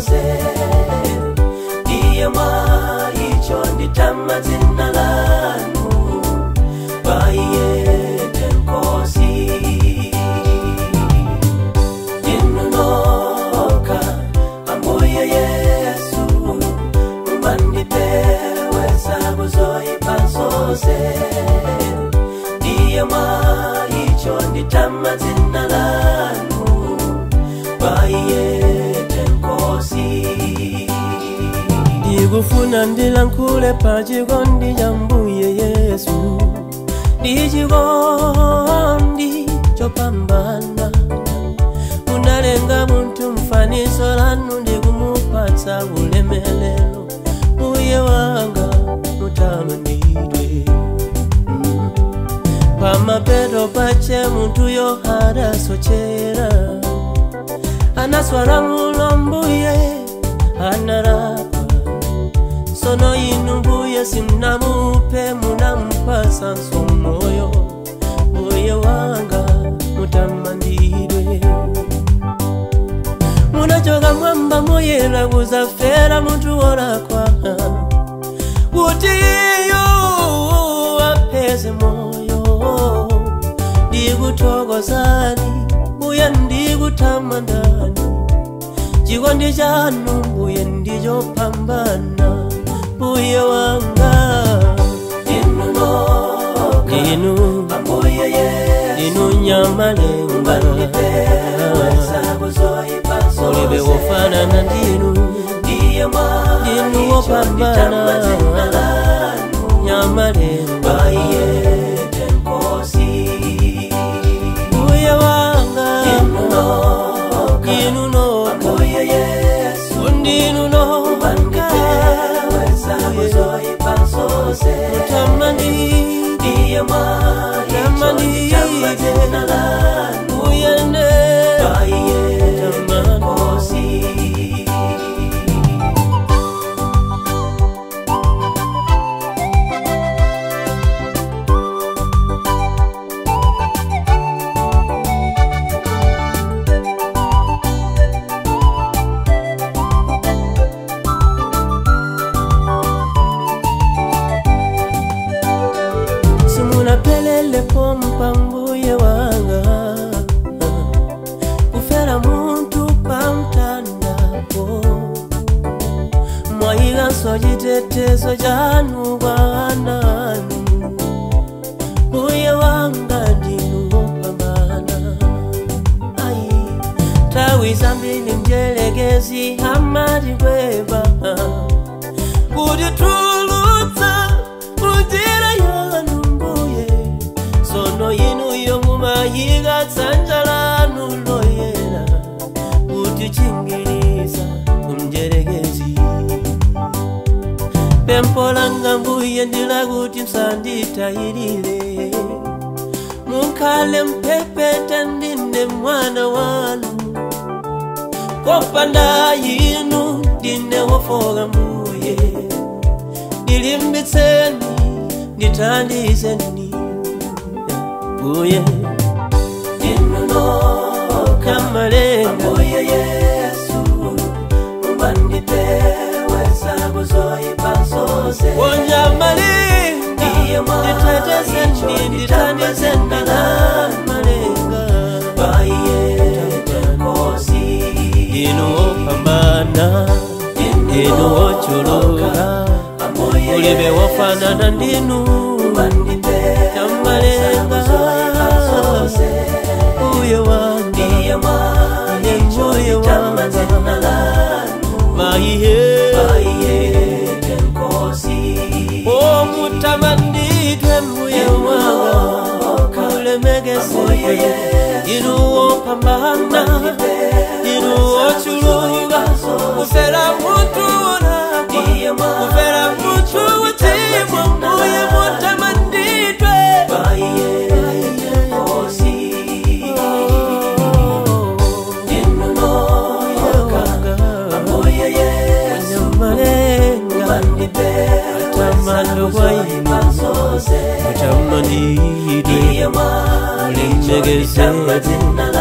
panzose ndiye mwaicho nditama dzina lanu paiye tenkosi inunoka ambuye Yesu mumandipeweza kuzoipa zonse ndiye mwaicho nditama dzina lanu paiye tenkosi ndikufuna ndilankhule pa chikondi cha mbuye Yesu ndi chikondi chopambana munalenga munthu mfanizo lanu ndikumupatsa ulemelero mbuye wanga mutamandidwe pamapeto pache munthu yohada sochera anaswala mulo mbuye analapa sono inu mbuye simnamupe munampasa moyo mbuye wanga mutamandidwe munachoka mwamba moyera kuzafera munthu wolakwa kuti iyo apeze moyo ndikuthokozani mbuye ndikutamandani chikondi chanu mbuye ndichopambana mbuye wanga inu ambuye Yesu inu nyamalenga ulibe wofanana ndinu wopambana nyamalenga mbuye wanga inu ambuye Yesu ndinu noka pelele pompa mbuye wanga kufera muntu pamtandapo mwayilanso chitetezo chanu bwananu mbuye wanga ndinu wopambana ai tawi zambiri mjelekezi amatikweva kuti tulutsa mujira yanu sono inu yomumayiga dzanja lanu loyera kutichingiriza kumjerekezi pempho langa mbuye ndilakuti msanditayirire mukhale mpepete ndine mwana wanu kopanda inu ndine wofoka mbuye ndilimbitseni ndithandizeni mbuye inunoka ambuye Yesu mumandipeweza kuzoipa zonse wonyamalenga nditetezeni ndithandizeni malenga paiye tenkosi inu wopambana inu wochuluka ulibe wofanana ndinu nyamalenga mbuye wanga mbuye wanga maiye tenkosi mutamandidwe mbuye wanga ulemegeze inu wopambana inu wochuluka kufera munthu wolakwa kufera munthu wochimwa mbuye mutamandidwe utamandidwe ulemegeze